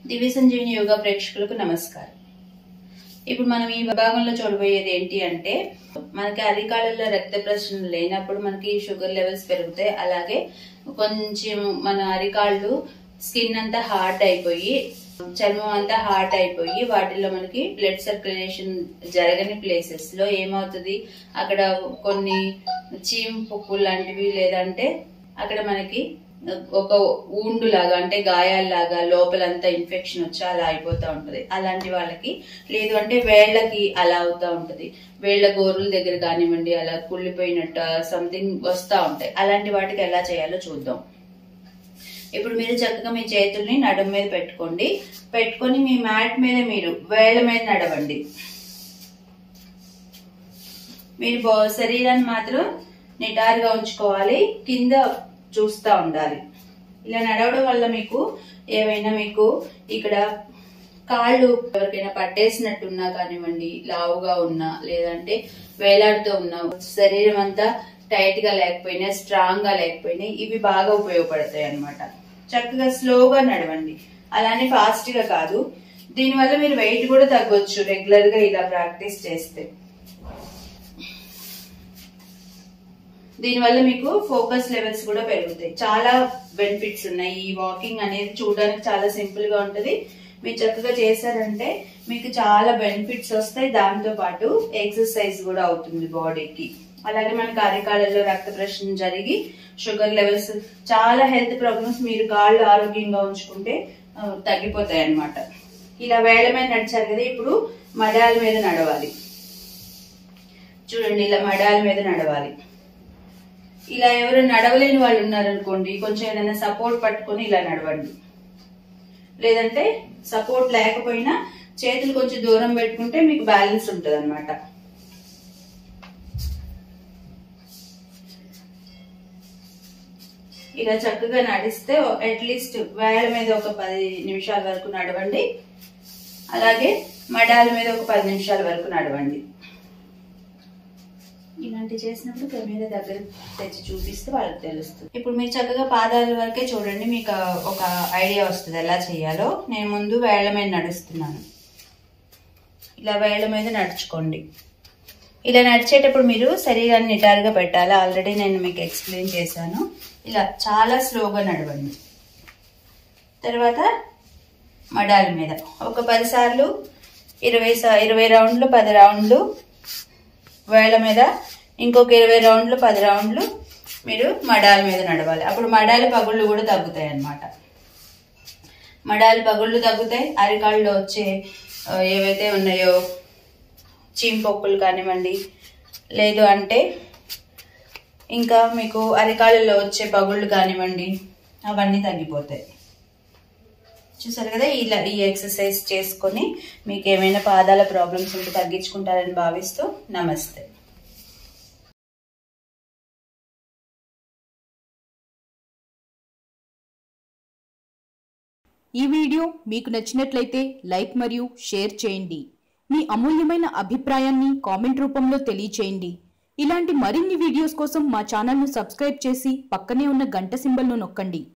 దివ్య సంజీవిని యోగా ప్రేక్షకులకు నమస్కారం. ఇప్పుడు మనం ఈ విభాగంలో చూడబోయేది ఏంటి అంటే, మనకి అరికాళ్ళలో రక్త ప్రసరణ లేనప్పుడు మనకి షుగర్ లెవెల్స్ పెరుగుతాయి. అలాగే కొంచెం మన అరికాళ్ళు స్కిన్ అంతా హార్డ్ అయిపోయి, చర్మం అంతా హార్డ్ అయిపోయి, వాటిలో మనకి బ్లడ్ సర్క్యులేషన్ జరగని ప్లేసెస్ లో ఏమవుతుంది, అక్కడ కొన్ని చీము పుక్కు లాంటివి లేదంటే అక్కడ మనకి ఒక ఊండు లాగా అంటే గాయాల్లాగా లోపలంతా ఇన్ఫెక్షన్ వచ్చి అలా అయిపోతా ఉంటది. అలాంటి వాళ్ళకి లేదు అంటే వేళ్లకి అలా అవుతా ఉంటది, వేళ్ల గోరుల దగ్గర కానివ్వండి అలా కుళ్ళిపోయినట్టు సంథింగ్ వస్తా ఉంటాయి. అలాంటి వాటికి ఎలా చేయాలో చూద్దాం. ఇప్పుడు మీరు చక్కగా మీ చేతుల్ని నడుము మీద పెట్టుకొని మీ మ్యాట్ మీద మీరు వేళ్ల మీద నడవండి. మీరు శరీరాన్ని మాత్రం నిటారుగా ఉంచుకోవాలి, కింద చూస్తా ఉండాలి. ఇలా నడవడం వల్ల మీకు ఏవైనా మీకు ఇక్కడ కాళ్ళు ఎవరికైనా పట్టేసినట్టున్నా కానివ్వండి, లావుగా ఉన్నా లేదంటే వేలాడుతూ ఉన్నా, శరీరం అంతా టైట్ గా లేకపోయినా స్ట్రాంగ్ గా లేకపోయినా ఇవి బాగా ఉపయోగపడతాయి అన్నమాట. చక్కగా స్లోగా నడవండి, అలానే ఫాస్ట్ గా కాదు. దీనివల్ల మీరు వెయిట్ కూడా తగ్గొచ్చు రెగ్యులర్ గా ఇలా ప్రాక్టీస్ చేస్తే. దీనివల్ల మీకు ఫోకస్ లెవెల్స్ కూడా పెరుగుతాయి. చాలా బెనిఫిట్స్ ఉన్నాయి. ఈ వాకింగ్ అనేది చూడడానికి చాలా సింపుల్ గా ఉంటది. మీరు చక్కగా చేశారంటే మీకు చాలా బెనిఫిట్స్ వస్తాయి. దాంతో పాటు ఎక్సర్సైజ్ కూడా అవుతుంది బాడీకి. అలాగే మనకి అరికాళ్ళలో రక్త ప్రసరణ జరిగి షుగర్ లెవెల్స్, చాలా హెల్త్ ప్రాబ్లమ్స్ మీరు కాళ్ళు ఆరోగ్యంగా ఉంచుకుంటే తగ్గిపోతాయి అన్నమాట. ఇలా వేళ్ల మీద నడిచారు కదా, ఇప్పుడు మడాల మీద నడవాలి. చూడండి, ఇలా మడాల మీద నడవాలి. ఇలా ఎవరు నడవలేని వాళ్ళు ఉన్నారనుకోండి, కొంచెం ఏదైనా సపోర్ట్ పట్టుకొని ఇలా నడవండి. లేదంటే సపోర్ట్ లేకపోయినా చేతులు కొంచెం దూరం పెట్టుకుంటే మీకు బ్యాలెన్స్ ఉంటుంది అన్నమాట. ఇలా చక్కగా నడిస్తే అట్లీస్ట్ వేళ్ల మీద ఒక 10 నిమిషాల వరకు నడవండి. అలాగే మడాల మీద ఒక 10 నిమిషాల వరకు నడవండి. ఇలాంటి చేసినప్పుడు కెమెరా దగ్గర తెచ్చి చూపిస్తే వాళ్ళకి తెలుస్తుంది. ఇప్పుడు మీరు చక్కగా పాదాల వరకే చూడండి, మీకు ఒక ఐడియా వస్తుంది ఎలా చేయాలో. నేను ముందు వేళ్ల మీద నడుస్తున్నాను. ఇలా వేళ్ల మీద నడుచుకోండి. ఇలా నడిచేటప్పుడు మీరు శరీరాన్ని నిటారుగా పెట్టాలి. ఆల్రెడీ నేను మీకు ఎక్స్ప్లెయిన్ చేశాను. ఇలా చాలా స్లోగా నడవండి. తర్వాత మడాల మీద ఒక 10 సార్లు 20 రౌండ్లు 10 రౌండ్లు వేళ్ల మీద, ఇంకొక 20 రౌండ్లు 10 రౌండ్లు మీరు మడాల మీద నడవాలి. అప్పుడు మడాల పగుళ్ళు కూడా తగ్గుతాయి అన్నమాట. మడాల పగుళ్ళు తగ్గుతాయి. అరికాళ్ళలో వచ్చే ఏవైతే ఉన్నాయో చీంపొక్కులు కానివ్వండి, లేదు అంటే ఇంకా మీకు అరికాళ్ళలో వచ్చే పగుళ్ళు కానివ్వండి, అవన్నీ తగ్గిపోతాయి. చూసారు కదా, ఇలా ఈ ఎక్సర్సైజ్ చేసుకొని మీకు ఏమైనా పాదాల ప్రాబ్లమ్స్ ఉంటే తగ్గించుకుంటారని భావిస్తూ నమస్తే. ఈ వీడియో మీకు నచ్చినట్లయితే లైక్ మరియు షేర్ చేయండి. మీ అమూల్యమైన అభిప్రాయాన్ని కామెంట్ రూపంలో తెలియచేయండి. ఇలాంటి మరిన్ని వీడియోస్ కోసం మా ఛానల్ను సబ్స్క్రైబ్ చేసి పక్కనే ఉన్న గంట సింబల్ను నొక్కండి.